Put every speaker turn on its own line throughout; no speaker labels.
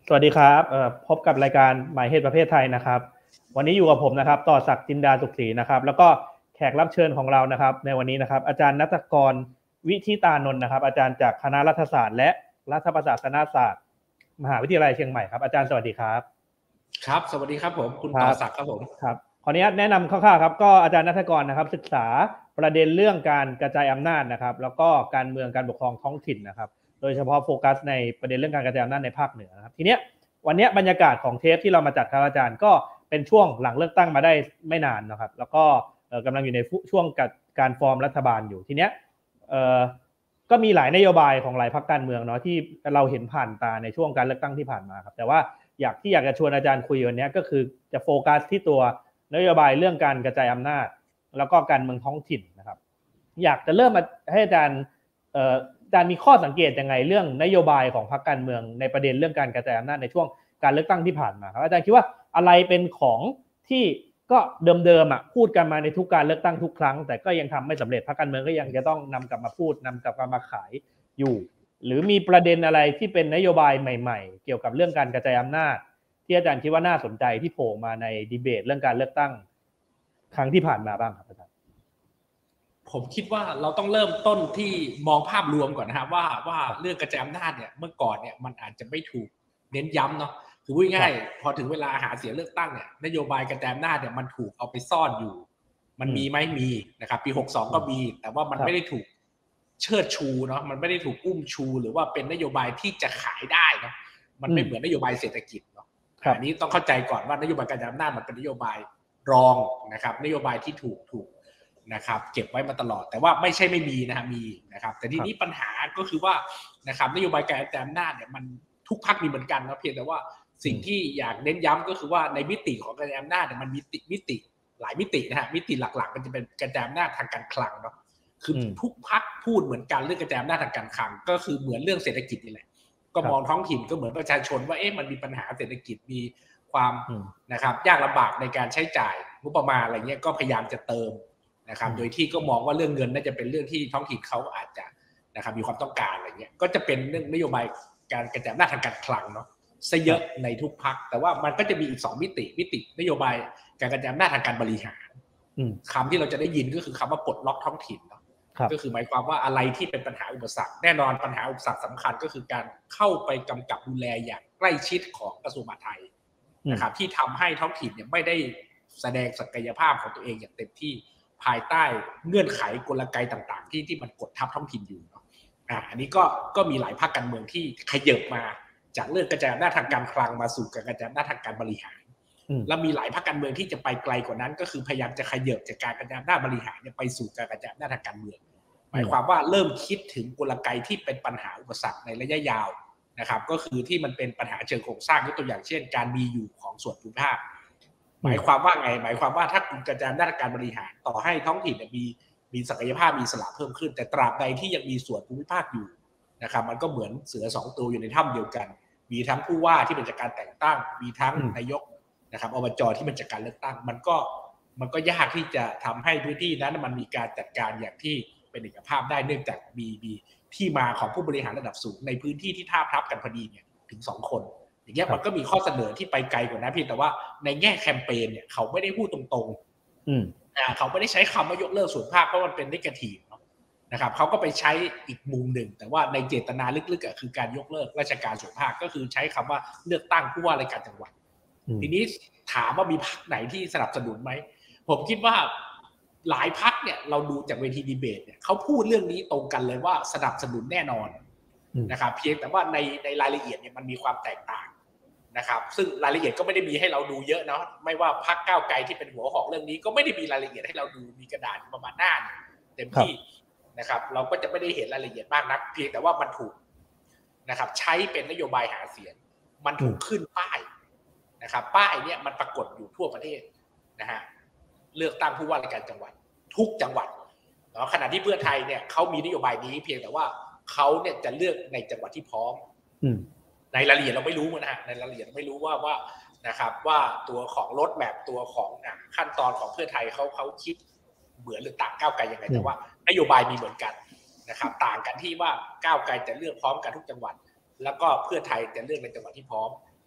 สวัสดีครับพบกับรายการหมายเหตุประเภทไทยนะครับวันนี้อยู่กับผมนะครับต่อศักดิ์จินดาสุขศรีนะครับแล้วก็แขกรับเชิญของเรานะครับในวันนี้นะครับอาจารย์ณัฐกรวิธิตานนท์นะครับอาจารย์จากคณะรัฐศาสตร์และรัฐประศาสนศาสตร์มหาวิทยาลัยเชียงใหม่ครับอาจารย์สวัสดีครับ
ครับสวัสดีครับผมคุณต่อศักดิ์ครับผม
ครับขออนุญาตแนะนำคร่าวๆครับก็อาจารย์ณัฐกรนะครับศึกษาประเด็นเรื่องการกระจายอำนาจนะครับแล้วก็การเมืองการปกครองท้องถิ่นนะครับโดยเฉพาะโฟกัสในประเด็นเรื่องการกระจายอำนาจในภาคเหนือนะครับทีเนี้ยวันนี้บรรยากาศของเทปที่เรามาจัดครับอาจารย์ก็เป็นช่วงหลังเลือกตั้งมาได้ไม่นานนะครับแล้วก็กำลังอยู่ในช่วงการฟอร์มรัฐบาลอยู่ทีเนี้ยก็มีหลายนโยบายของหลายพรรคการเมืองเนาะที่เราเห็นผ่านตาในช่วงการเลือกตั้งที่ผ่านมาครับแต่ว่าอยากจะชวนอาจารย์คุยวันนี้ก็คือจะโฟกัสที่ตัวนโยบายเรื่องการกระจายอำนาจแล้วก็การเมืองท้องถิ่นนะครับอยากจะเริ่มให้อาจารย์มีข้อสังเกตยังไงเรื่องนโยบายของพรรคการเมืองในประเด็นเรื่องการกระจายอำนาจในช่วงการเลือกตั้งที่ผ่านมาครับอาจารย์คิดว่าอะไรเป็นของที่ก็เดิมๆพูดกันมาในทุกการเลือกตั้งทุกครั้งแต่ก็ยังทำไม่สำเร็จพรรคการเมืองก็ยังจะต้องนำกลับมาพูดนำกลับมาขายอยู่หรือมีประเด็นอะไรที่เป็นนโยบายใหม่ๆเกี่ยวกับเรื่องการกระจายอำนาจที่อาจารย์คิดว่าน่าสนใจที่โผล่มาในดีเบตเรื่องการเลือกตั้งครั้งที่ผ่านมาบ้างครับอาจารย์
ผมคิดว่าเราต้องเริ่มต้นที่มองภาพรวมก่อนนะครับว่าเรื่องกระจายอำนาจเนี่ยเมื่อก่อนเนี่ยมันอาจจะไม่ถูกเน้นย้ำเนาะคือพูดง่ายพอถึงเวลาหาเสียงเลือกตั้งเนี่ยนโยบายกระจายอำนาจเนี่ยมันถูกเอาไปซ่อนอยู่มันมีไหมมีนะครับปี62ก็มีแต่ว่ามันไม่ได้ถูกเชิดชูเนาะมันไม่ได้ถูกอุ้มชูหรือว่าเป็นนโยบายที่จะขายได้เนาะมันไม่เหมือนนโยบายเศรษฐกิจเนาะอันนี้ต้องเข้าใจก่อนว่านโยบายกระจายอำนาจมันเป็นนโยบายรองนะครับนโยบายที่ถูกนะครับเก็บไว้มาตลอดแต่ว่าไม่ใช่ไม่มีนะครับมีนะครับแต่ทีนี้ปัญหาก็คือว่านะครับนโยบายการกระจายอำนาจเนี่ยมันทุกพรรคมีเหมือนกันนะเพียงแต่ว่าสิ่งที่อยากเน้นย้ำก็คือว่าในมิติของการกระจายอำนาจเนี่ยมันมีมิติหลายมิตินะฮะมิติหลักๆมันจะเป็นกระจายอำนาจทางการคลังเนาะคือทุกพรรคพูดเหมือนกันเรื่องกระจายอำนาจทางการคลังก็คือเหมือนเรื่องเศรษฐกิจนี่แหละก็มองท้องถิ่นก็เหมือนประชาชนว่ามันมีปัญหาเศรษฐกิจมีความนะครับยากลำบากในการใช้จ่ายงบประมาณอะไรเงี้ยก็พยายามจะเติมนะครับโดยที่ก็มองว่าเรื่องเงินน่าจะเป็นเรื่องที่ท้องถิ่นเขาอาจจะนะครับมีความต้องการอะไรเงี้ยก็จะเป็นเรื่องนโยบายการกระจายอำนาจทางการคลังเนาะซะเยอะในทุกพรรคแต่ว่ามันก็จะมีอีก2มิตินโยบายการกระจายอำนาจทางการบริหารคำที่เราจะได้ยินก็คือคำว่าปลดล็อกท้องถิ่นเนาะก็คือหมายความว่าอะไรที่เป็นปัญหาอุปสรรคแน่นอนปัญหาอุปสรรคสำคัญก็คือการเข้าไปกำกับดูแลอย่างใกล้ชิดของกระทรวงมหาดไทยนะครับที่ทำให้ท้องถิ่นเนี่ยไม่ได้แสดงศักยภาพของตัวเองอย่างเต็มที่ภายใต้เงื่อนไขกลไกต่างๆที่มันกดทับท้องถิ่นอยู่เนาะอันนี้ก็มีหลายพรรคการเมืองที่ขยับมาจากเรื่องกระจายอำนาจทางการคลังมาสู่การกระจายอำนาจทางการบริหารและมีหลายพรรคการเมืองที่จะไปไกลกว่านั้นก็คือพยายามจะขยับจากการกระจายอำนาจบริหารไปสู่การกระจายอำนาจทางการเมืองหมายความว่าเริ่มคิดถึงกลไกที่เป็นปัญหาอุปสรรคในระยะยาวนะครับก็คือที่มันเป็นปัญหาเชิงโครงสร้างยกตัวอย่างเช่นการมีอยู่ของส่วนภูมิภาคหมายความว่าไงหมายความว่าถ้าคุณกระจายอำนาจการบริหารต่อให้ท้องถิ่นมีศักยภาพมีอิสระเพิ่มขึ้นแต่ตราบใดที่ยังมีส่วนภูมิภาคอยู่นะครับมันก็เหมือนเสือ2ตัวอยู่ในถ้ำเดียวกันมีทั้งผู้ว่าที่เป็นจากการแต่งตั้งมีทั้งนายกนะครับอบจที่เป็นจากการเลือกตั้งมันก็ยากที่จะทำให้พื้นที่นั้นมันมีการจัดการอย่างที่เป็นเอกภาพได้เนื่องจากมีที่มาของผู้บริหารระดับสูงในพื้นที่ที่ทาบทับกันพอดีเนี่ยถึง2คนอย่างเงี้ยมันก็มีข้อเสนอที่ไปไกลกว่านั้นเพียงแต่ว่าในแง่แคมเปญเนี่ยเขาไม่ได้พูดตรงๆเขาไม่ได้ใช้คำว่ายกเลิกส่วนภาคเพราะมันเป็นเนกาทีฟนะครับเขาก็ไปใช้อีกมุมหนึ่งแต่ว่าในเจตนาลึกๆคือการยกเลิกราชการส่วนภาคก็คือใช้คำว่าเลือกตั้งผู้ว่าราชการจังหวัดทีนี้ถามว่ามีพรรคไหนที่สนับสนุนไหมผมคิดว่าหลายพรรคเนี่ยเราดูจากเวทีดีเบตเนี่ยเขาพูดเรื่องนี้ตรงกันเลยว่าสนับสนุนแน่นอนนะครับเพียงแต่ว่าในรายละเอียดเนี่ยมันมีความแตกต่างนะครับซึ่งรายละเอียดก็ไม่ได้มีให้เราดูเยอะเนาะไม่ว่าพรรคก้าวไกลที่เป็นหัวหอกเรื่องนี้ก็ไม่ได้มีรายละเอียดให้เราดูมีกระดาษประมาณหน้าเต็มที่นะครับเราก็จะไม่ได้เห็นรายละเอียดมากนักเพียงแต่ว่ามันถูกนะครับใช้เป็นนโยบายหาเสียงมันถูกขึ้นป้ายนะครับป้ายเนี่ยมันปรากฏอยู่ทั่วประเทศนะฮะเลือกตั้งผู้ว่าราชการจังหวัดทุกจังหวัดเนาะขณะที่เพื่อไทยเนี่ยเขามีนโยบายนี้เพียงแต่ว่าเขาเนี่ยจะเลือกในจังหวัดที่พร้อมในรายละเอียดเราไม่รู้นะฮะในรายละเอียดเราไม่รู้ว่านะครับว่าตัวของรถแมพตัวของขั้นตอนของเพื่อไทยเขาคิดเหมือนหรือต่างก้าวไกลยังไงแต่ว่านโยบายมีเหมือนกันนะครับต่างกันที่ว่าก้าวไกลจะเลือกพร้อมกันทุกจังหวัดแล้วก็เพื่อไทยจะเลือกในจังหวัดที่พร้อม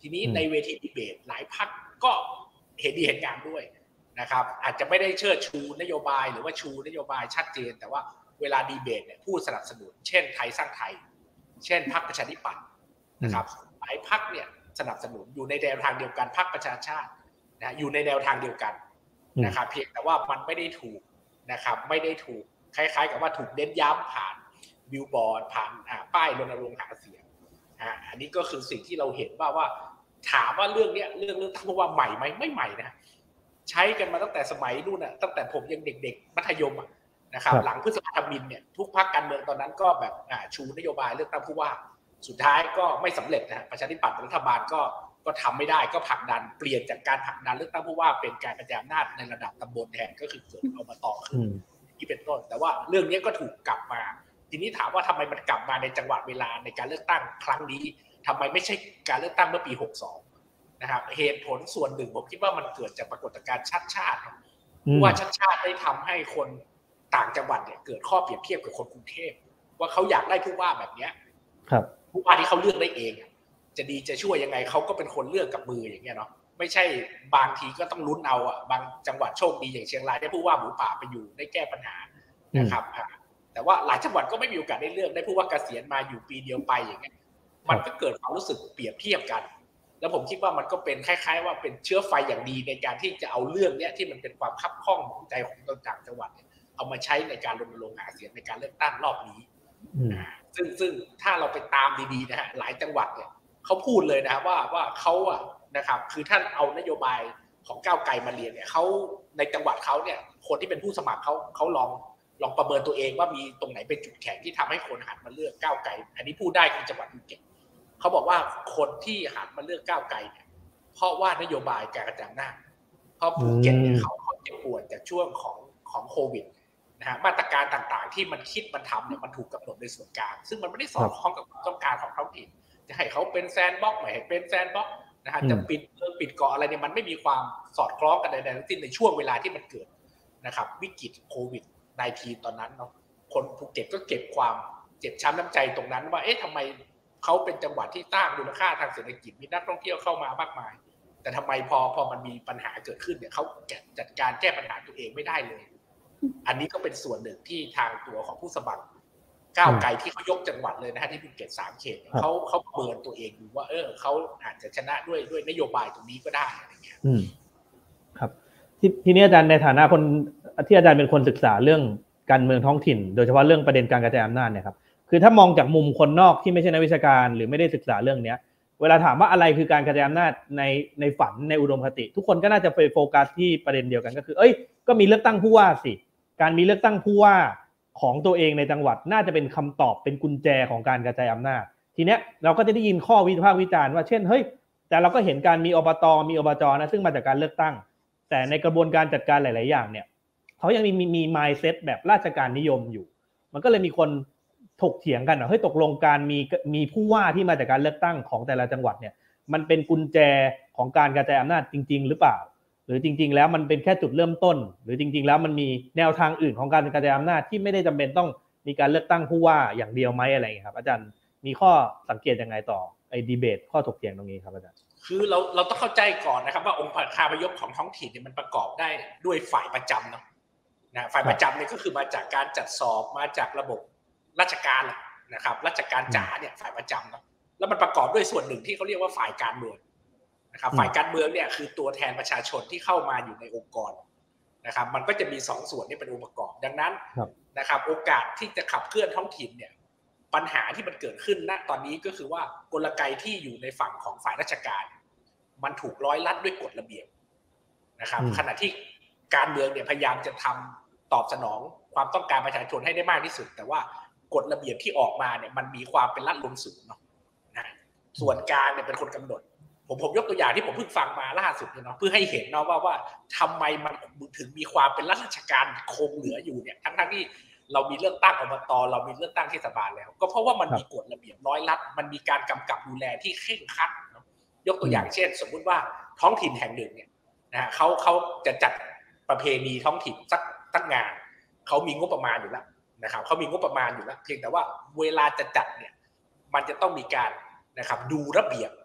ทีนี้ในเวทีดีเบตหลายพรรคก็เห็นดีเห็นงามด้วยนะครับอาจจะไม่ได้เชิดชูนโยบายหรือว่าชูนโยบายชัดเจนแต่ว่าเวลาดีเบตเนี่ยผู้สนับสนุนเช่นไทยสร้างไทยเช่นพรรคประชาธิปัตย์นะครับหลายพรรคเนี่ยสนับสนุนอยู่ในแนวทางเดียวกันพรรคประชาชาตินะอยู่ในแนวทางเดียวกันนะครับเพียงแต่ว่ามันไม่ได้ถูกนะครับไม่ได้ถูกคล้ายๆกับว่าถูกเน้นย้ำผ่านบิลบอร์ดผ่านป้ายรณรงค์หาเสียงอันนี้ก็คือสิ่งที่เราเห็นว่าถามว่าเรื่องนี้เรื่องทั้งว่าใหม่ไหมไม่ใหม่นะใช้กันมาตั้งแต่สมัยนู่นน่ะตั้งแต่ผมยังเด็กๆมัธยมนะครับหลังพฤษภาธมิฬเนี่ยทุกพรรคการเมืองตอนนั้นก็แบบชูนโยบายเลือกตั้งผู้ว่าสุดท้ายก็ไม่สำเร็จนะประชาธิปัตย์รัฐบาลก็ทำไม่ได้ก็ผลักดันเปลี่ยนจากการผลักดันเลือกตั้งผู้ว่าเป็นการกระจายอำนาจในระดับตำบลแทนก็คือเกิดอบต.ขึ้นที่เป็นต้นแต่ว่าเรื่องนี้ก็ถูกกลับมาทีนี้ถามว่าทำไมมันกลับมาในจังหวะเวลาในการเลือกตั้งครั้งนี้ทำไมไม่ใช่การเลือกตั้งเมื่อปี62นะครับเหตุผลส่วนหนึ่งผมคิดว่ามันเกิดจากปรากฏการณ์ชาติว่าชาติได้ทำให้คนต่างจังหวัดเนี่ยเกิดข้อเปรียบเทียบกับคนกรุงเทพว่าเขาอยากได้ผู้ว่าแบบนี้ผู้ว่าที่เขาเลือกได้เองจะดีจะช่วยยังไงเขาก็เป็นคนเลือกกับมืออย่างเงี้ยเนาะไม่ใช่บางทีก็ต้องลุ้นเอาบางจังหวัดโชคดีอย่างเชียงรายได้ผู้ว่าหมูป่าไปอยู่ได้แก้ปัญหานะครับแต่ว่าหลายจังหวัดก็ไม่มีโอกาสได้เลือกได้ผู้ว่าเกษียณมาอยู่ปีเดียวไปอย่างเงี้ยมันก็เกิดความรู้สึกเปรียบเทียบกันแล้วผมคิดว่ามันก็เป็นคล้ายๆว่าเป็นเชื้อไฟอย่างดีในการที่จะเอาเรื่องนี้ที่มันเป็นความคับข้องของใจของต่างจังหวัดเอามาใช้ในการรณรงค์หาเสียงในการเลือกตั้งรอบนี้ซึ่งถ้าเราไปตามดีๆนะฮะหลายจังหวัดเนี่ยเขาพูดเลยนะว่าเขานะครับคือท่านเอานโยบายของก้าวไกลมาเรียนเนี่ยเขาในจังหวัดเขาเนี่ยคนที่เป็นผู้สมัครเขาลองประเมินตัวเองว่ามีตรงไหนเป็นจุดแข็งที่ทำให้คนหันมาเลือกก้าวไกลอันนี้พูดได้คือจังหวัดภูเก็ตเขาบอกว่าคนที่หันมาเลือกก้าวไกลเนี่ยเพราะว่านโยบายการกระจายอำนาจเพราะภูเก็ตเนี่ยเขาเจ็บปวดจากช่วงของโควิดนะฮะมาตรการต่างๆที่มันคิดมันทำเนี่ยมันถูกกำหนดในส่วนกลางซึ่งมันไม่ได้สอดคล้องกับความต้องการของท้องถิ่นจะให้เขาเป็นแซนด์บ็อกซ์ไม่ให้เป็นแซนด์บ็อกซ์นะฮะจะปิดเกาะอะไรเนี่ยมันไม่มีความสอดคล้องกันใดๆทั้งสิ้นในช่วงเวลาที่มันเกิดนะครับวิกฤตโควิด-19 ตอนนั้นเนาะคนภูเก็ตก็เก็บความเจ็บช้ำน้ำใจตรงนั้นว่าทำไมเขาเป็นจังหวัดที่สร้างมูลค่าทางเศรษฐกิจมีนักท่องเที่ยวเข้ามามากมายแต่ทำไมพอมันมีปัญหาเกิดขึ้นเนี่ยเขาจัดการแก้ปัญหาตัวเองไม่ได้เลยอันนี้ก็เป็นส่วนหนึ่งที่ทางตัวของผู้สมัครก้าวไกลที่เขายกจังหวัดเลยนะฮะที่ภูเก็ต3 เขตเขาเบิร์นตัวเองดูว่าเขาอาจจะชนะด้วยนโยบายตรงนี้ก็ได้อะไรเงี้ย
ครับทีนี้อาจารย์ในฐานะคนที่อาจารย์เป็นคนศึกษาเรื่องการเมืองท้องถิ่นโดยเฉพาะเรื่องประเด็นการกระจายอำนาจเนี่ยครับคือถ้ามองจากมุมคนนอกที่ไม่ใช่นักวิชาการหรือไม่ได้ศึกษาเรื่องนี้เวลาถามว่าอะไรคือการกระจายอำนาจในฝันในอุดมคติทุกคนก็น่าจะไปโฟกัสที่ประเด็นเดียวกันก็คือก็มีเลือกตั้งผู้ว่าสิการมีเลือกตั้งผู้ว่าของตัวเองในจังหวัดน่าจะเป็นคำตอบเป็นกุญแจของการกระจายอำนาจทีเนี้ยเราก็จะได้ยินข้อวิพากษ์วิจารณ์ว่าเช่นแต่เราก็เห็นการมีอบตมีอบจนะซึ่งมาจากการเลือกตั้งแต่ในกระบวนการจัดการหลายๆอย่างเนี่ยเขายังมี mindset แบบราชการนิยมอยู่มันก็เลยมีคนถกเถียงกันตกลงการมีผู้ว่าที่มาจากการเลือกตั้งของแต่ละจังหวัดเนี่ยมันเป็นกุญแจของการกระจายอำนาจจริงๆหรือเปล่าหรือจริงๆแล้วมันเป็นแค่จุดเริ่มต้นหรือจริงๆแล้วมันมีแนวทางอื่นของการกระจายอำนาจที่ไม่ได้จำเป็นต้องมีการเลือกตั้งผู้ว่าอย่างเดียวไหมอะไรอย่างเงี้ยครับอาจารย์มีข้อสังเกตยังไงต่อดีเบตข้อถกเถียงตรงนี้ครับอาจารย์
คือเราต้องเข้าใจก่อนนะครับว่าองค์คาพยพของท้องถิ่นเนี่ยมันประกอบได้ด้วยฝ่ายประจำนะฝ่ายประจำเนี่ยก็คือมาจากการจัดสอบมาจากระบบราชการนะครับราชการจ๋าเนี่ยฝ่ายประจำเนาะแล้วมันประกอบด้วยส่วนหนึ่งที่เขาเรียกว่าฝ่ายการเมืองนะครับฝ่ายการเมืองเนี่ยคือตัวแทนประชาชนที่เข้ามาอยู่ในองค์กรนะครับมันก็จะมี2ส่วนที่เป็นองค์ประกอบดังนั้นนะครับโอกาสที่จะขับเคลื่อนท้องถิ่นเนี่ยปัญหาที่มันเกิดขึ้นณตอนนี้ก็คือว่ากลไกที่อยู่ในฝั่งของฝ่ายราชการมันถูกร้อยลัดด้วยกฎระเบียบนะครับขณะที่การเมืองเนี่ยพยายามจะทำตอบสนองความต้องการประชาชนให้ได้มากที่สุดแต่ว่ากฎระเบียบที่ออกมาเนี่ยมันมีความเป็นลัดลงสูงเนาะนะส่วนกลางเนี่ยเป็นคนกำหนดผมยกตัวอย่างที่ผมเพิ่งฟังมาล่าสุดเนาะเพื่อให้เห็นเนาะว่าทำไมมันถึงมีความเป็นรัฐราชการคงเหลืออยู่เนี่ยทั้งที่เรามีเลือกตั้งอบตเรามีเลือกตั้งเทศบาลแล้วก็เพราะว่ามันมีกฎระเบียบร้อยลัดมันมีการกำกับดูแลที่เคร่งครัดยกตัวอย่างเช่นสมมุติว่าท้องถิ่นแห่งหนึ่งเนี่ยนะเขาจะจัดประเพณีท้องถิ่นสักงานเขามีงบประมาณอยู่แล้วนะครับเขามีงบประมาณอยู่แล้วเพียงแต่ว่าเวลาจะจัดเนี่ยมันจะต้องมีการนะครับดูระเบียบ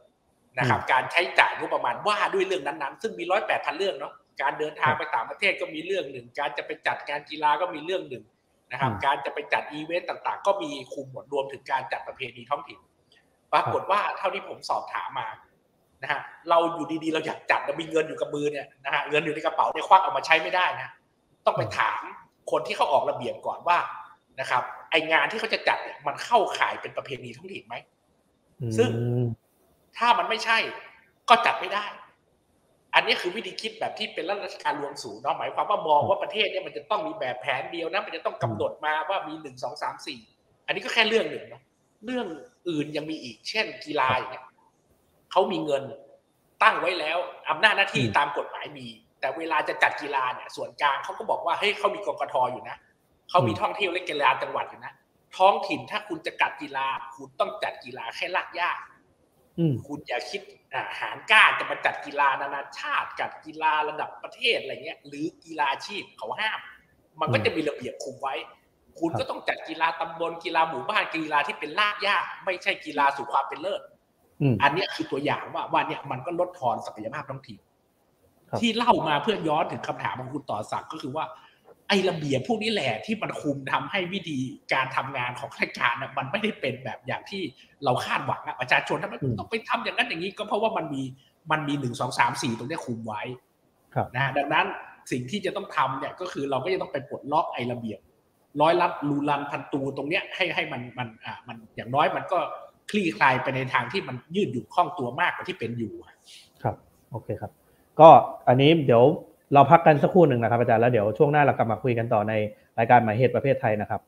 นะครับการใช้จ่ายงบประมาณว่าด้วยเรื่องนั้นๆซึ่งมี108,000เรื่องเนาะการเดินทางไปต่างประเทศก็มีเรื่องหนึ่งการจะไปจัดการกีฬาก็มีเรื่องหนึ่งนะครับการจะไปจัดอีเวนต์ต่างๆก็มีคุมหมดรวมถึงการจัดประเพณีท้องถิ่นปรากฏว่าเท่าที่ผมสอบถามมานะฮะเราอยู่ดีๆเราอยากจัดเรามีเงินอยู่กับมือเนี่ยนะฮะเงินอยู่ในกระเป๋าเนี่ยควักออกมาใช้ไม่ได้นะต้องไปถามคนที่เขาออกระเบียบก่อนว่านะครับไองานที่เขาจะจัดเนี่ยมันเข้าข่ายเป็นประเพณีท้องถิ่นไหมซึ่งถ้ามันไม่ใช่ก็จัดไม่ได้อันนี้คือวิธีคิดแบบที่เป็นรัฐราชการรวมศูนย์เนาะหมายความว่ามองว่าประเทศเนี่ยมันจะต้องมีแบบแผนเดียวนะมันจะต้องกำหนดมาว่ามี1 2 3 4อันนี้ก็แค่เรื่องหนึ่งนะเรื่องอื่นยังมีอีกเช่นกีฬาอย่างเงี้ยเขามีเงินตั้งไว้แล้วอำนาจหน้าที่ตามกฎหมายมีแต่เวลาจะจัดกีฬาเนี่ยส่วนกลางเขาก็บอกว่าเฮ้ยเขามีกกท.อยู่นะเขามีท่องเที่ยวและกีฬาจังหวัดอยู่นะท้องถิ่นถ้าคุณจะจัดกีฬาคุณต้องจัดกีฬาแค่ลากย่าคุณอย่าคิดหารกล้าจะมาจัดกีฬานานาชาติจัดกีฬาระดับประเทศอะไรเงี้ยหรือกีฬาอาชีพเขาห้ามมันก็จะมีระเบียบคุมไว้คุณก็ต้องจัดกีฬาตำบลกีฬาหมู่บ้านกีฬาที่เป็นลากย่าไม่ใช่กีฬาสู่ความเป็นเลิศอันนี้คือตัวอย่างว่าเนี่ยมันก็ลดทอนศักยภาพท้องถิ่นที่เล่ามาเพื่อย้อนถึงคำถามของคุณต่อศักดิ์ก็คือว่าไอ้ระเบียบพวกนี้แหละที่มันคุมทำให้วิธีการทำงานของข้าราชการมันไม่ได้เป็นแบบอย่างที่เราคาดหวังประชาชนทำไมต้องไปทำอย่างนั้นอย่างนี้ก็เพราะว่ามันมี1 2 3 4ตรงนี้คุมไว้นะดังนั้นสิ่งที่จะต้องทำเนี่ยก็คือเราก็จะต้องไปปลดล็อกไอ้ระเบียบร้อยลัดรูลันพันตูตรงเนี้ยให้มันอย่างน้อยมันก็คลี่คลายไปในทางที่มันยืดหยุ่นคล่องตัวมากกว่าที่เป็นอยู่
ครับโอเคครับก็อันนี้เดี๋ยวเราพักกันสักครู่หนึ่งนะครับอาจารย์แล้วเดี๋ยวช่วงหน้าเรากลับมาคุยกันต่อในรายการหมายเหตุประเภทไทยนะครับ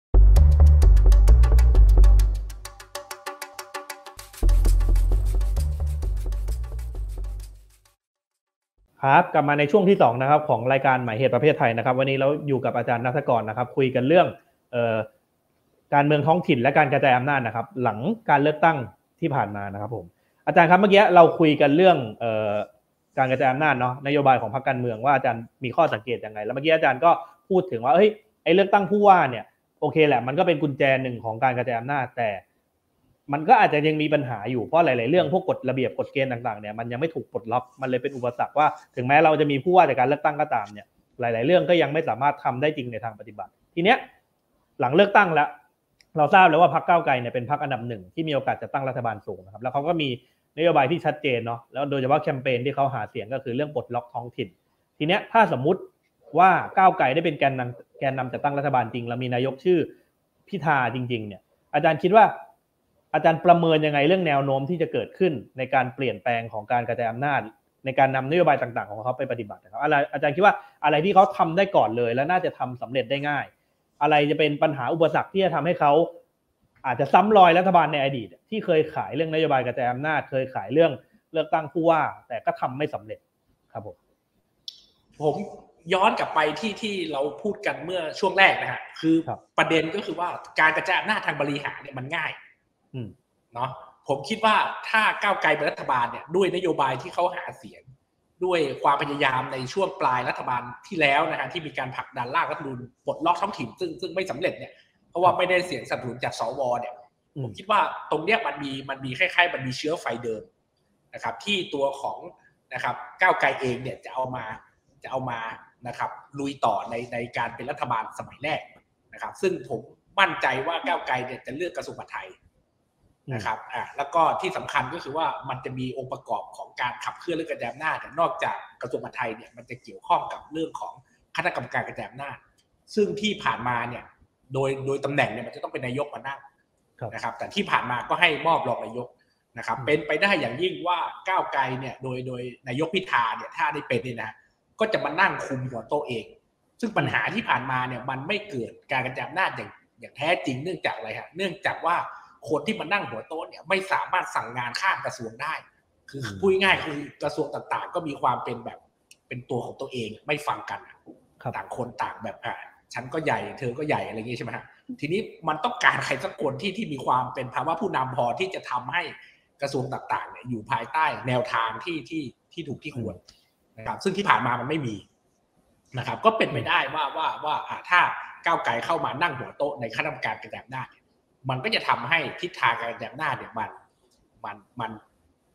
ครับกลับมาในช่วงที่2นะครับของรายการหมายเหตุประเภทไทยนะครับวันนี้เราอยู่กับอาจารย์ณัฐกรนะครับคุยกันเรื่องการเมืองท้องถิ่นและการกระจายอำนาจนะครับหลังการเลือกตั้งที่ผ่านมานะครับผมอาจารย์ครับเมื่อกี้เราคุยกันเรื่องการกระจายอำนาจเนาะนโยบายของพรรคการเมืองว่าอาจารย์มีข้อสังเกตยังไงแล้วเมื่อกี้อาจารย์ก็พูดถึงว่าไอ้เลือกตั้งผู้ว่าเนี่ยโอเคแหละมันก็เป็นกุญแจหนึ่งของการกระจายอำนาจแต่มันก็อาจจะยังมีปัญหาอยู่เพราะหลายๆเรื่องพวกกฎระเบียบกฎเกณฑ์ต่างๆเนี่ยมันยังไม่ถูกปลดล็อกมันเลยเป็นอุปสรรคว่าถึงแม้เราจะมีผู้ว่าจากการเลือกตั้งก็ตามเนี่ยหลายๆเรื่องก็ยังไม่สามารถทำได้จริงในทางปฏิบัติทีเนี้ยหลังเลือกตั้งแล้วเราทราบแล้วว่าพรรคก้าวไกลเนี่ยเป็นพรรคอันดับหนึ่งที่มีโอกาสจะตั้งรัฐบาลสูงนะครับแล้วเขาก็มีนโยบายที่ชัดเจนเนาะแล้วโดยเฉพาะแคมเปญที่เขาหาเสียงก็คือเรื่องปลดล็อกท้องถิ่นทีเนี้ยถ้าสมมุติว่าก้าวไกลได้เป็นแกนนำจัดตั้งรัฐบาลจริงแล้วมีนายกชื่อพิธาจริงๆเนี่ยอาจารย์คิดว่าอาจารย์ประเมินยังไงเรื่องแนวโน้มที่จะเกิดขึ้นในการเปลี่ยนแปลงของการกระจายอำนาจในการนำนโยบายต่างๆของเขาไปปฏิบัตินะครับอะไรอาจารย์คิดว่าอะไรที่เขาทำได้ก่อนเลยและน่าจะทำสำเร็จได้ง่ายอะไรจะเป็นปัญหาอุปสรรคที่จะทำให้เขาอาจจะซ้ำรอยรัฐบาลในอดีตที่เคยขายเรื่องนโยบายกระจายอำนาจเคยขายเรื่องเลือกตั้งผู้ว่าแต่ก็ทำไม่สำเร็จครับ
ผมย้อนกลับไปที่เราพูดกันเมื่อช่วงแรกนะฮะคือประเด็นก็คือว่าการกระจายอำนาจทางบริหารเนี่ยมันง่ายเนาะผมคิดว่าถ้าก้าวไกลเป็นรัฐบาลเนี่ยด้วยนโยบายที่เขาหาเสียงด้วยความพยายามในช่วงปลายรัฐบาลที่แล้วนะฮะที่มีการผลักดันร่างรัฐธรรมนูญปลดล็อกท้องถิ่นซึ่งไม่สำเร็จเนี่ยเพราะว่าไม่ได้เสียงสนับสนุนจากสวเนี่ยผมคิดว่าตรงเนี้ยมันมีคล้ายๆมันมีเชื้อไฟเดิมนะครับที่ตัวของนะครับก้าวไกลเองเนี่ยจะเอามานะครับลุยต่อในการเป็นรัฐบาลสมัยแรกนะครับซึ่งผมมั่นใจว่าก้าวไกลเนี่ยจะเลือกกระทรวงมหาดไทยนะครับแล้วก็ที่สำคัญก็คือว่ามันจะมีองค์ประกอบของการขับเคลื่อนเรื่องกระจายอำนาจนอกจากกระทรวงมหาดไทยเนี่ยมันจะเกี่ยวข้องกับเรื่องของคณะกรรมการกระจายอำนาจซึ่งที่ผ่านมาเนี่ยโดยตำแหน่งเนี่ยมันจะต้องเป็นนายกมานั่งนะครับแต่ที่ผ่านมาก็ให้มอบรองนายกนะครับเป็นไปได้อย่างยิ่งว่าก้าวไกลเนี่ยโดยนายกพิธาเนี่ยถ้าได้เป็นเนี่ยนะก็จะมานั่งคุมหัวโต๊ะเองซึ่งปัญหาที่ผ่านมาเนี่ยมันไม่เกิดการกระจายอำนาจอย่างแท้จริงเนื่องจากอะไรฮะเนื่องจากว่าคนที่มานั่งหัวโต๊ะเนี่ยไม่สามารถสั่งงานข้ามกระทรวงได้คือพูดง่ายๆคือกระทรวงต่างๆก็มีความเป็นแบบเป็นตัวของตัวเองไม่ฟังกันต่างคนต่างแบบฉันก็ใหญ่เธอก็ใหญ่อะไรอย่างงี้ใช่ไหมฮะทีนี้มันต้องการใครสักคนที่มีความเป็นภาวะผู้นำพอที่จะทำให้กระทรวงต่างๆเนี่ยอยู่ภายใต้แนวทางที่ถูกที่ควรนะครับซึ่งที่ผ่านมามันไม่มีนะครับก็เป็นไปได้ว่าถ้าก้าวไกลเข้ามานั่งหัวโต๊ะในคณะกรรมการกระจายอำนาจมันก็จะทำให้ทิศทางการกระจายอำนาจเนี่ยมัน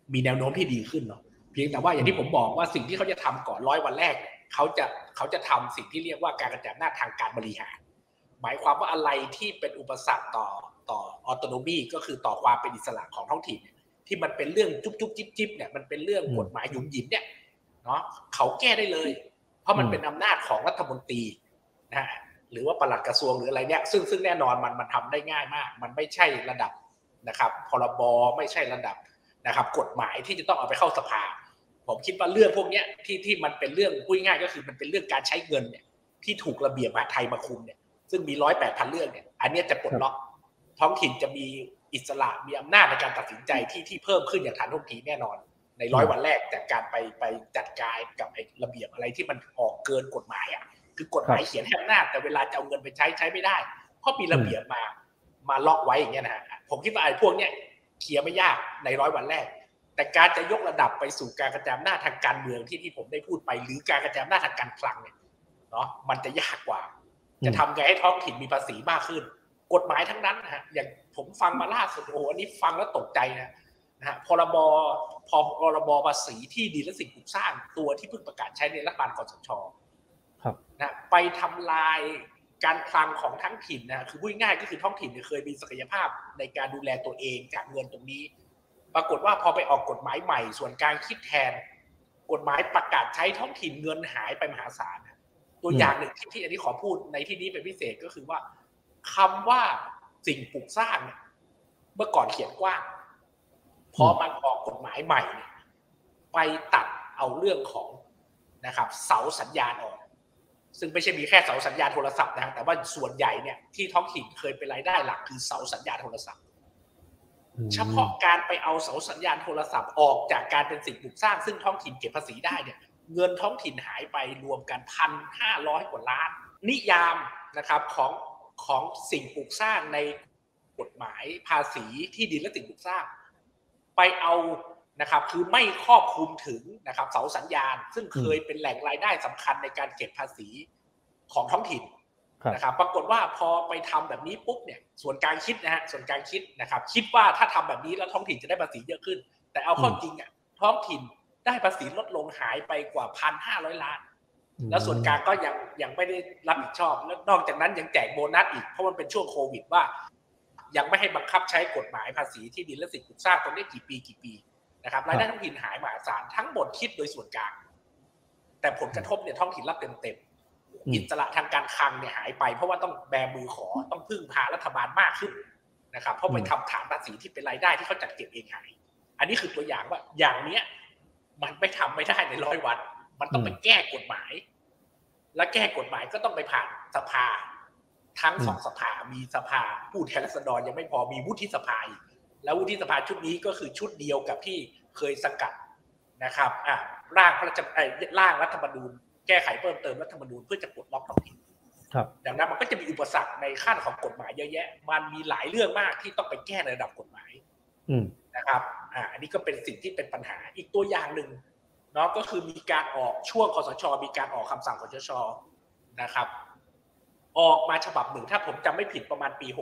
มีแนวโน้มที่ดีขึ้นเนาะเพียงแต่ว่าอย่างที่ผมบอกว่าสิ่งที่เขาจะทำก่อน100 วันแรกเขาจะทำสิ่งที่เรียกว่าการกระจายอำนาจทางการบริหารหมายความว่าอะไรที่เป็นอุปสรรคต่อออโตโนมีก็คือต่อความเป็นอิสระของท้องถิ่นที่มันเป็นเรื่องจุ๊บจุ๊บจิ๊บจิ๊บเนี่ยมันเป็นเรื่องกฎหมายหยุมหยิมเนี่ยเนาะเขาแก้ได้เลยเพราะมันเป็นอำนาจของรัฐมนตรีนะหรือว่าปลัดกระทรวงหรืออะไรเนี่ยซึ่งแน่นอนมันทำได้ง่ายมากมันไม่ใช่ระดับนะครับพรบไม่ใช่ระดับนะครับกฎหมายที่จะต้องเอาไปเข้าสภาผมคิดว่าเรื่องพวกนี้ที่มันเป็นเรื่องพูดง่ายก็คือมันเป็นเรื่องการใช้เงินเนี่ยที่ถูกระเบียบมหาดไทยมาคุมเนี่ยซึ่งมี108,000 เรื่องเนี่ยอันนี้จะปลดล็อกท้องถิ่นจะมีอิสระมีอำนาจในการตัดสินใจที่เพิ่มขึ้นอย่างทันท่วงทีแน่นอนใน100 วันแรกจากการไปจัดการกับไอ้ระเบียบอะไรที่มันออกเกินกฎหมายอ่ะคือกฎหมายเขียนให้อำนาจแต่เวลาจะเอาเงินไปใช้ไม่ได้เพราะมีระเบียบมาล็อกไว้อย่างเงี้ยนะฮะผมคิดว่าไอ้พวกเนี้ยเคลียร์ไม่ยากใน100 วันแรกแต่การจะยกระดับไปสู่การกระจายอำนาจทางการเมืองที่ผมได้พูดไปหรือการกระจายอำนาจทางการคลังเนี่ยเนาะมันจะยากกว่าจะทำไงให้ท้องถิ่นมีภาษีมากขึ้นกฎหมายทั้งนั้นนะฮะอย่างผมฟังมาล่าสุดโอ้โหอันนี้ฟังแล้วตกใจนะฮะพรบภาษีที่ดินและสิ่งปลูกสร้างตัวที่เพิ่งประกาศใช้ในรัฐบาลคสช.นะไปทำลายการคลังของทั้งถิ่นนะคือพูดง่ายก็คือท้องถิ่นเคยมีศักยภาพในการดูแลตัวเองจากเงินตรงนี้ปรากฏว่าพอไปออกกฎหมายใหม่ส่วนกลางคิดแทนกฎหมายประกาศใช้ท้องถิ่นเงินหายไปมหาศาลตัวอย่างหนึ่งที่อันนี้ขอพูดในที่นี้เป็นพิเศษก็คือว่าคำว่าสิ่งปลูกสร้างเนี่ยเมื่อก่อนเขียนกว้างพอมันออกกฎหมายใหม่เนี่ยไปตัดเอาเรื่องของนะครับเสาสัญญาณออกซึ่งไม่ใช่มีแค่เสาสัญญาณโทรศัพท์นะแต่ว่าส่วนใหญ่เนี่ยที่ท้องถิ่นเคยเป็นรายได้หลักคือเสาสัญญาณโทรศัพท์เฉพาะการไปเอาเสาสัญญาณโทรศัพท์ออกจากการเป็นสิ่งปลูกสร้างซึ่งท้องถิ่นเก็บภาษีได้เนี่ยเงินท้องถิ่นหายไปรวมกัน 1,500 กว่าล้านนิยามนะครับของสิ่งปลูกสร้างในกฎหมายภาษีที่ดินและสิ่งปลูกสร้างไปเอานะครับคือไม่ครอบคลุมถึงนะครับเสาสัญญาณซึ่งเคยเป็นแหล่งรายได้สำคัญในการเก็บภาษีของท้องถิ่นนะครับปรากฏว่าพอไปทำแบบนี้ปุ๊บเนี่ยส่วนกลางคิดนะฮะส่วนกลางคิดนะครับคิดว่าถ้าทำแบบนี้แล้วท้องถิ่นจะได้ภาษีเยอะขึ้นแต่เอาเข้าจริงอ่ะท้องถิ่นได้ภาษีลดลงหายไปกว่า 1,500 ล้านแล้วส่วนกลางก็ยังไม่ได้รับผิดชอบแล้วนอกจากนั้นยังแจกโบนัสอีกเพราะมันเป็นช่วงโควิดว่ายังไม่ให้บังคับใช้กฎหมายภาษีที่ดินและสิ่งปลูกสร้างตรงนี้กี่ปีนะครับรายได้ท้องถิ่นหายมหาศาลทั้งหมดคิดโดยส่วนกลางแต่ผลกระทบเนี่ยท้องถิ่นรับเต็มอิสระทางการคลังเนี่ยหายไปเพราะว่าต้องแบมือขอต้องพึ่งพารัฐบาลมากขึ้นนะครับเพราะไปทำฐานภาษีที่เป็นรายได้ที่เขาจัดเก็บเองหายอันนี้คือตัวอย่างว่าอย่างเนี้ยมันไม่ทำไม่ได้ใน100 วันมันต้องไปแก้กฎหมายและแก้กฎหมายก็ต้องไปผ่านสภาทั้ง2 สภามีสภาผู้แทนราษฎรยังไม่พอมีวุฒิสภาอีกแล้ววุฒิสภาชุดนี้ก็คือชุดเดียวกับที่เคยสกัดนะครับร่างรัฐธรรมนูญแก้ไขเพิ่มเติมรัฐธรรมนูญเพื่อจะปลดล็อกท้องถิ่นดังนั้นมันก็จะมีอุปสรรคในขั้นของกฎหมายเยอะแยะมันมีหลายเรื่องมากที่ต้องไปแก้ในระดับกฎหมายนะครับอันนี้ก็เป็นสิ่งที่เป็นปัญหาอีกตัวอย่างหนึ่งเนาะก็คือมีการออกช่วงคสช.มีการออกคำสั่งคสช.นะครับออกมาฉบับหนึ่งถ้าผมจำไม่ผิดประมาณปี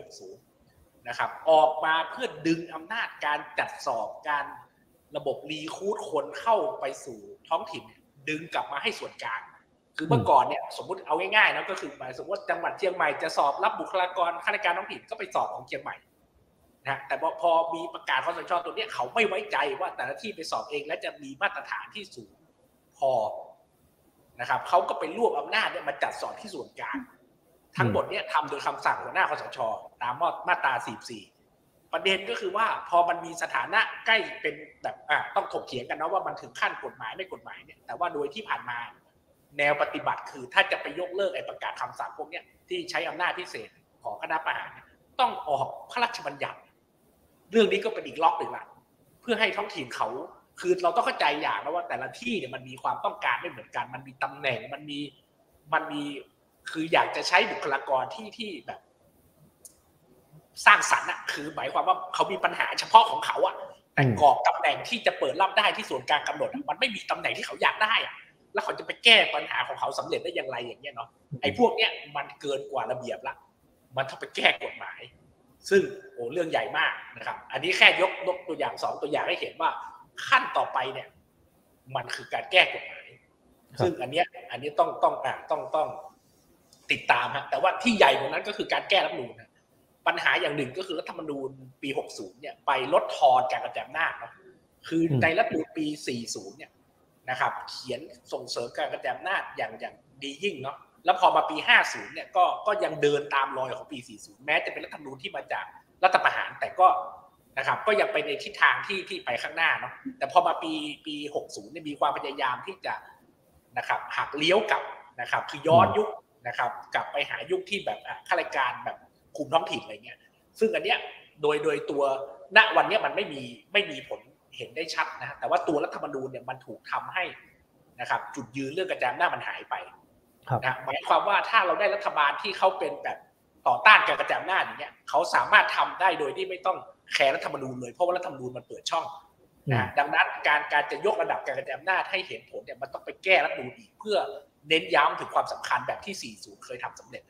60นะครับออกมาเพื่อดึงอำนาจการจัดสอบการระบบรีครูทคนเข้าไปสู่ท้องถิ่นดึงกลับมาให้ส่วนกลางคือเมื่อก่อนเนี่ยสมมุติเอาง่ายๆนะก็คือหมายสมมติจังหวัดเชียงใหม่จะสอบรับบุคลากรข้าราชการท้องถิ่นก็ไปสอบของเชียงใหม่นะแต่พอมีประกาศคสช.ตัวนี้เขาไม่ไว้ใจว่าแต่ละที่ไปสอบเองและจะมีมาตรฐานที่สูงพอนะครับเขาก็ไปรวบอำนาจเนี่ยมาจัดสอบที่ส่วนกลางทั้งหมดเนี่ยทำโดยคำสั่งหัวหน้าคสช.ตามมาตรา44ประเด็นก็คือว่าพอมันมีสถานะใกล้เป็นแบบต้องถกเถียงกันนะว่ามันถึงขั้นกฎหมายไม่กฎหมายเนี่ยแต่ว่าโดยที่ผ่านมาแนวปฏิบัติคือถ้าจะไปยกเลิกไอ้ประกาศคำสั่งพวกนี้ที่ใช้อำนาจพิเศษของคณะประหารต้องออกพระราชบัญญัติเรื่องนี้ก็เป็นอีกล็อกหนึ่งละเพื่อให้ท้องถิ่นเขาคือเราต้องเข้าใจอย่างนะว่าแต่ละที่เนี่ยมันมีความต้องการไม่เหมือนกันมันมีตำแหน่งมันมีคืออยากจะใช้บุคลากรที่แบบสร้างสรรค์อ่ะคือหมายความว่าเขามีปัญหาเฉพาะของเขาอ่ะแต่กรอบตำแหน่งที่จะเปิดรับได้ที่ส่วนกลางกำหนดมันไม่มีตำแหน่งที่เขาอยากได้อ่ะแล้วเขาจะไปแก้ปัญหาของเขาสำเร็จได้อย่างไรอย่างเงี้ยเนาะไอ้พวกเนี้ยมันเกินกว่าระเบียบละมันต้องไปแก้กฎหมายซึ่งเรื่องใหญ่มากนะครับอันนี้แค่ยกตัวอย่าง2ตัวอย่างให้เห็นว่าขั้นต่อไปเนี่ยมันคือการแก้กฎหมายซึ่งอันนี้ต้องติดตามฮะแต่ว่าที่ใหญ่กว่านั้นก็คือการแก้รัฐธรรมนูญนะปัญหาอย่างหนึ่งก็คือรัฐธรรมนูญปี60เนี่ยไปลดทอนการกระจายอำนาจนะคือในรัฐธรรมนูญปี40เนี่ยนะครับเขียนส่งเสริมการกระจายอำนาจอย่างดียิ่งเนาะแล้วพอมาปี50เนี่ยก็ยังเดินตามรอยของปี40แม้จะเป็นรัฐธรรมนูญที่มาจากรัฐประหารแต่ก็นะครับก็ยังไปในทิศทางที่ไปข้างหน้าเนาะแต่พอมาปี60เนี่ยมีความพยายามที่จะนะครับหักเลี้ยวกลับนะครับคือย้อนยุคนะครับกลับไปหายุคที่แบบข้าราชการแบบคุมท้องถิ่นอะไรเงี้ยซึ่งอันเนี้ยโดยตัวณวันนี้มันไม่มีผลเห็นได้ชัดนะแต่ว่าตัวรัฐธรรมนูญเนี่ยมันถูกทำให้นะครับจุดยืนเรื่องกระจายอำนาจมันหายไปนะหมายความว่าถ้าเราได้รัฐบาลที่เขาเป็นแบบต่อต้านการกระจายอำนาจอย่างเงี้ยเขาสามารถทำได้โดยที่ไม่ต้องแคร์รัฐธรรมนูญเลยเพราะว่ารัฐธรรมนูญมันเปิดช่องนะดังนั้นการจะยกระดับการกระจายอำนาจให้เห็นผลเนี่ยมันต้องไปแก้รัฐธรรมนูญอีกเพื่อเน้นย้ำถึงความสำคัญแบบที่40เคยทำสำเร็จ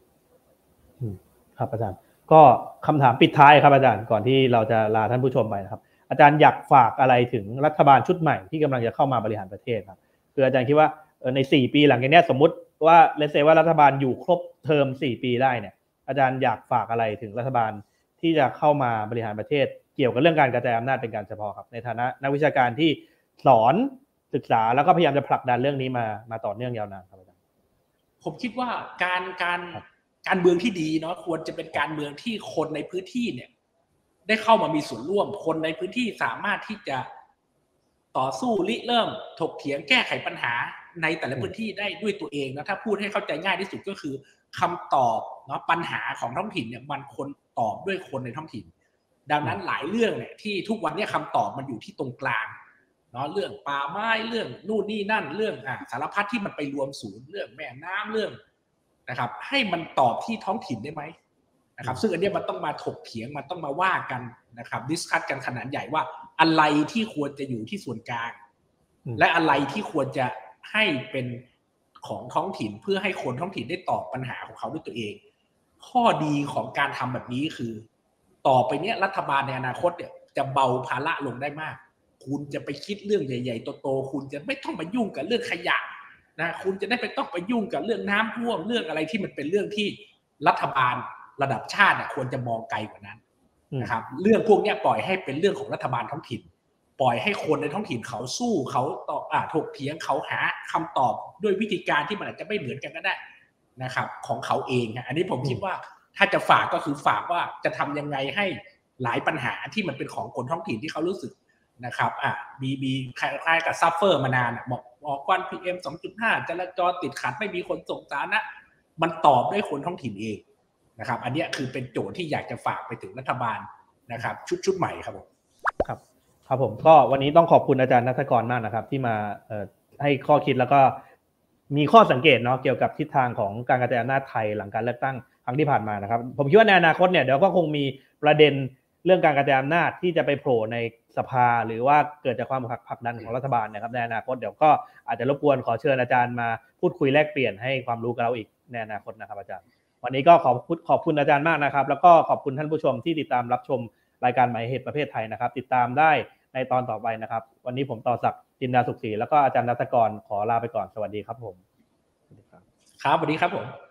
นะครับอาจารย์ก็คำถามปิดท้ายครับอาจารย์ก่อนที่เราจะลาท่านผู้ชมไปนะครับอาจารย์อยากฝากอะไรถึงรัฐบาลชุดใหม่ที่กำลังจะเข้ามาบริหารประเทศครับคืออาจารย์คิดว่าใน4ปีหลังจากนี้สมมุติว่าเลเซว่ารัฐบาลอยู่ครบเทอม4ปีได้เนี่ยอาจารย์อยากฝากอะไรถึงรัฐบาลที่จะเข้ามาบริหารประเทศเกี่ยวกับเรื่องการกระจายอำนาจเป็นการเฉพาะครับในฐานะนักวิชาการที่สอนศึกษาแล้วก็พยายามจะผลักดันเรื่องนี้มาต่อเนื่องยาวนานครับอาจารย์
ผมคิดว่าการเมืองที่ดีเนาะควรจะเป็นการเมืองที่คนในพื้นที่เนี่ยได้เข้ามามีส่วนร่วมคนในพื้นที่สามารถที่จะต่อสู้ริเริ่มถกเถียงแก้ไขปัญหาในแต่ละพื้นที่ได้ด้วยตัวเองนะถ้าพูดให้เข้าใจง่ายที่สุดก็คือคำตอบเนาะปัญหาของท้องถิ่นเนี่ยมันคนตอบด้วยคนในท้องถิ่นดังนั้นหลายเรื่องเนี่ยที่ทุกวันนี้คำตอบมันอยู่ที่ตรงกลางเนาะเรื่องป่าไม้เรื่องนู่นนี่นั่นเรื่องสารพัดที่มันไปรวมศูนย์เรื่องแม่น้ำเรื่องนะครับให้มันตอบที่ท้องถิ่นได้ไหมนะครับซึ่งอันนี้มันต้องมาถกเถียงมันต้องมาว่ากันนะครับดิสคัสกันขนาดใหญ่ว่าอะไรที่ควรจะอยู่ที่ส่วนกลางและอะไรที่ควรจะให้เป็นของท้องถิ่นเพื่อให้คนท้องถิ่นได้ตอบปัญหาของเขาด้วยตัวเองข้อดีของการทำแบบนี้คือต่อไปเนี้ยรัฐบาลในอนาคตเนี่ยจะเบาภาระลงได้มากคุณจะไปคิดเรื่องใหญ่ๆโตๆคุณจะไม่ต้องมายุ่งกับเรื่องขยะนะคุณจะได้ไปต้องไปยุ่งกับเรื่องน้ำท่วมเรื่องอะไรที่มันเป็นเรื่องที่รัฐบาลระดับชาติเนี่ยควรจะมองไกลกว่านั้นนะครับเรื่องพวกนี้ปล่อยให้เป็นเรื่องของรัฐบาลท้องถิ่นปล่อยให้คนในท้องถิ่นเขาสู้เขาตอบถกเถียงเขาหาคำตอบด้วยวิธีการที่มันอาจจะไม่เหมือนกันก็ได้นะครับของเขาเองอันนี้ผมคิดว่าถ้าจะฝากก็คือฝากว่าจะทำยังไงให้หลายปัญหาที่มันเป็นของคนท้องถิ่นที่เขารู้สึกนะครับมีคล้ายๆกับซัฟเฟอร์มานานบอกควัน PM 2.5 จราจรติดขัดไม่มีคนส่งสาธารณะมันตอบด้วยคนท้องถิ่นเองนะครับอันนี้คือเป็นโจทย์ที่อยากจะฝากไปถึงรัฐบาลนะครับชุดใหม่ครับผม
ครับผมก็วันนี้ต้องขอบคุณอาจารย์ณัฐกรมากนะครับที่มาให้ข้อคิดแล้วก็มีข้อสังเกตเนาะเกี่ยวกับทิศทางของการกระจายอำนาจไทยหลังการเลือกตั้งครั้งที่ผ่านมานะครับผมคิดว่าในอนาคตเนี่ยเดี๋ยวก็คงมีประเด็นเรื่องการกระจายอำนาจที่จะไปโผล่ในสภาหรือว่าเกิดจากความผลักดันของรัฐบาลนะครับในอนาคตเดี๋ยวก็อาจจะรบกวนขอเชิญอาจารย์มาพูดคุยแลกเปลี่ยนให้ความรู้กับเราอีกในอนาคตนะครับอาจารย์วันนี้ก็ขอบคุณอาจารย์มากนะครับแล้วก็ขอบคุณท่านผู้ชมที่ติดตามรับชมรายการหมายเหตุประเภทไทยนะครับติดตามได้ในตอนต่อไปนะครับวันนี้ผมต่อศักดิ์จินดาสุขศรีแล้วก็อาจารย์ณัฐกรขอลาไปก่อนสวัสดีครับผม
ครับสวัสดีครับผม